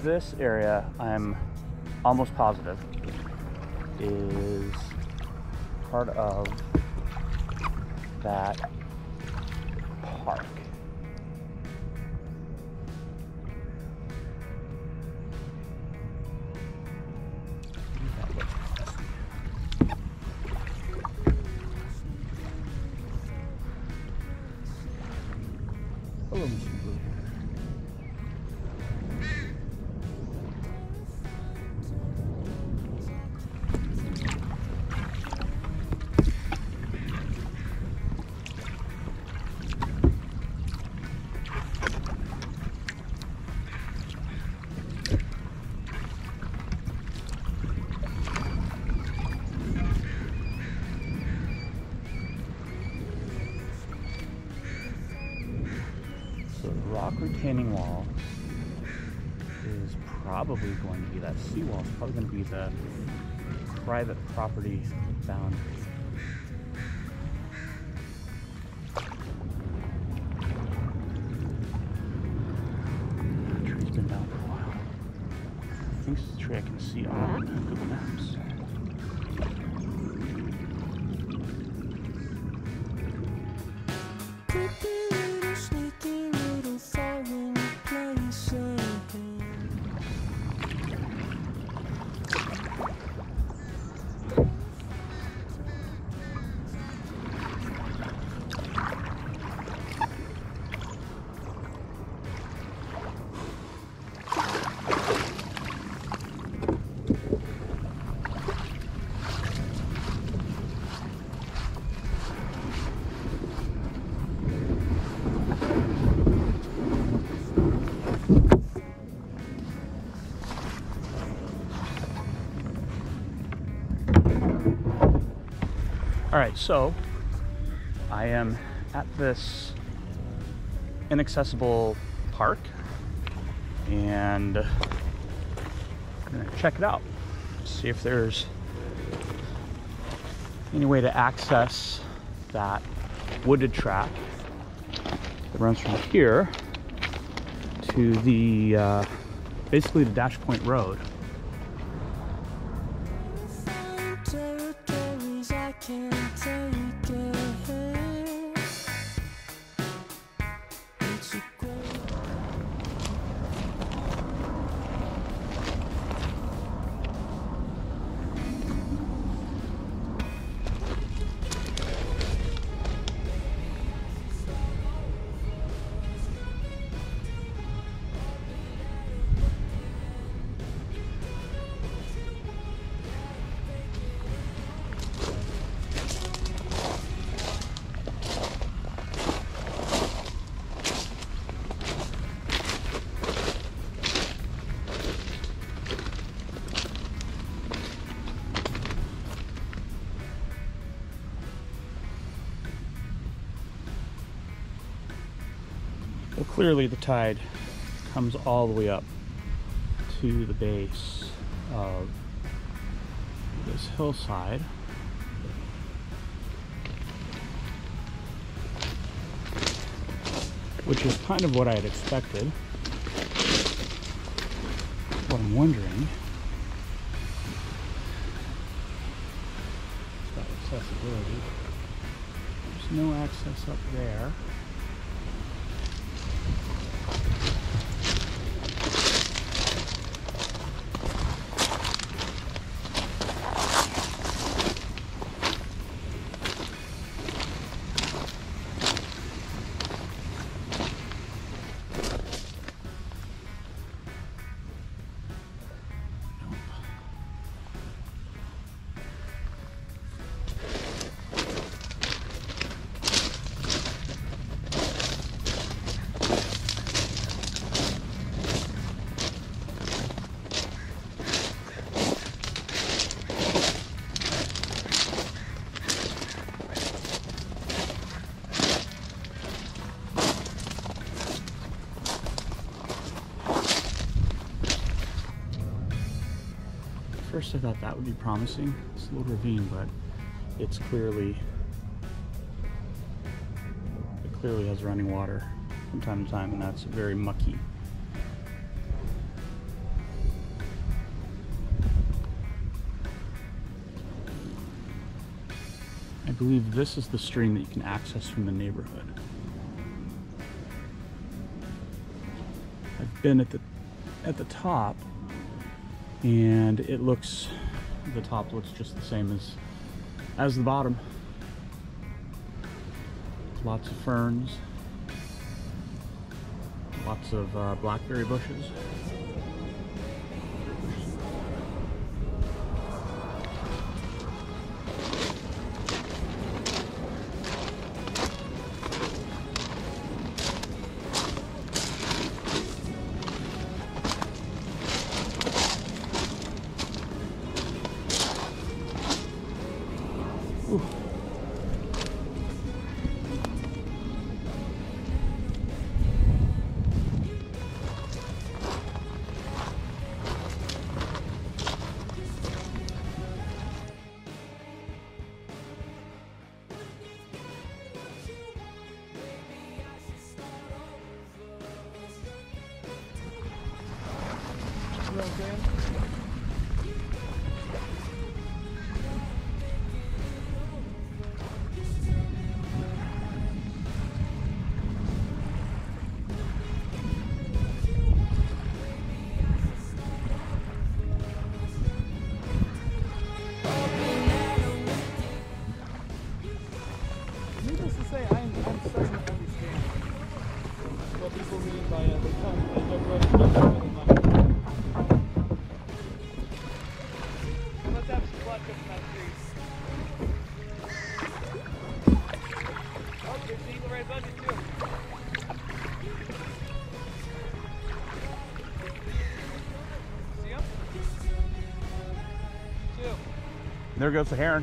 this area, I'm almost positive, is part of that park. So the rock retaining wall is probably going to be that seawall. It's probably going to be the private property boundary. The tree's been down for a while. I think this is the tree I can see on Google Maps. All right, so I am at this inaccessible park and I'm gonna check it out, see if there's any way to access that wooded track that runs from here to the basically the Dash Point Road. Well, clearly the tide comes all the way up to the base of this hillside. Which is kind of what I had expected. What I'm wondering is about accessibility. There's no access up there. First I thought that would be promising. It's a little ravine, but it clearly has running water from time to time, and that's very mucky. I believe this is the stream that you can access from the neighborhood. I've been at the top, and it looks, the top looks just the same as the bottom. Lots of ferns, lots of blackberry bushes. Ooh. You know what I'm saying? Needless to say, I'm starting to understand what people mean by the tongue and their brother. Let's have some clutch up in that tree. Oh, there's an eagle right above you too. See him? Two. There goes the heron.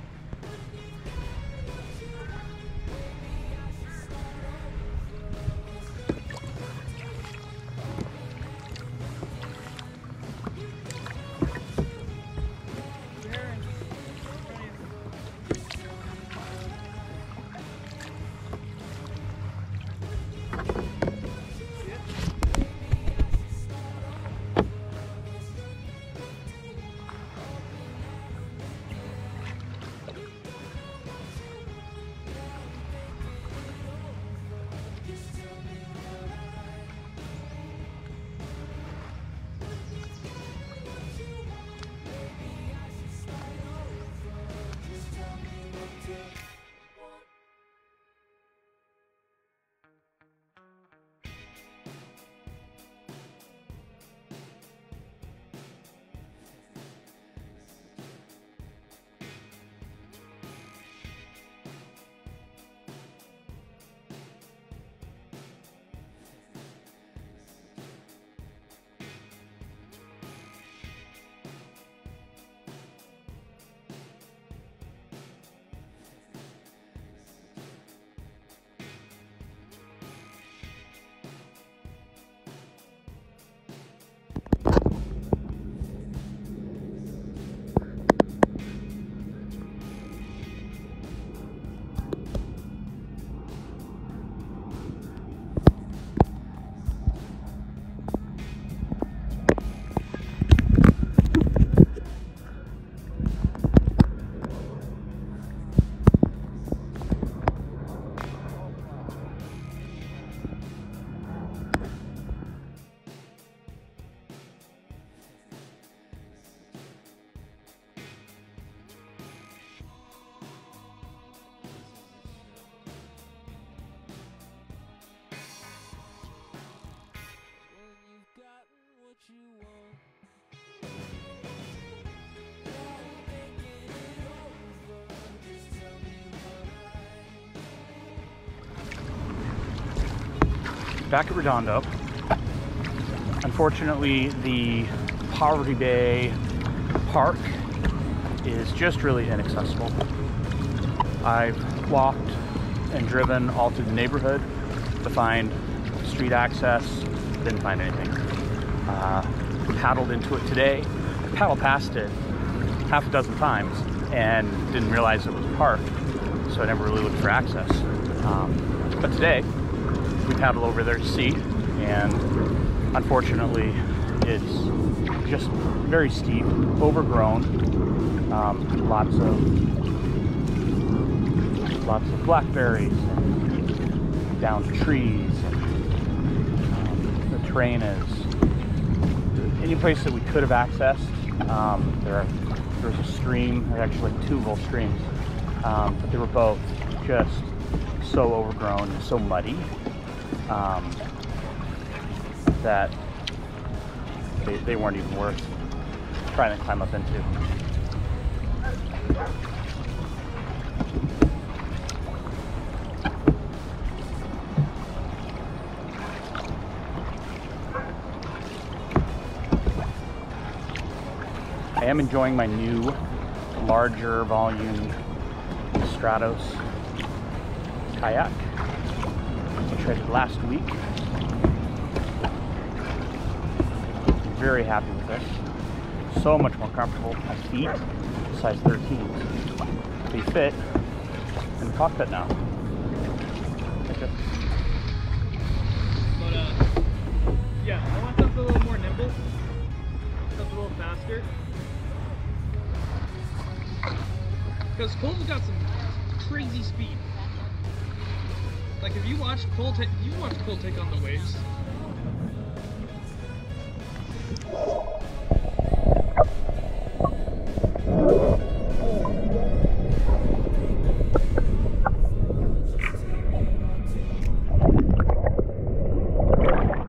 Back at Redondo. Unfortunately, the Poverty Bay Park is just really inaccessible. I've walked and driven all through the neighborhood to find street access, didn't find anything. Paddled into it today, paddled past it half a dozen times and didn't realize it was a park, so I never really looked for access. But today, we paddled over there to see, and unfortunately it's just very steep, overgrown, lots of lots of blackberries and down trees. And, the terrain is any place that we could have accessed. There's a stream, actually two little streams, but they were both just so overgrown and so muddy that they weren't even worth trying to climb up into. I am enjoying my new larger volume Stratos kayak, which I did last week. Very happy with this. So much more comfortable. My feet, size 13s. They fit in the cockpit now. Like this. But yeah, I want something a little more nimble, something a little faster. Because Cole's got some crazy speed. Like if you watch Cole take on the waves.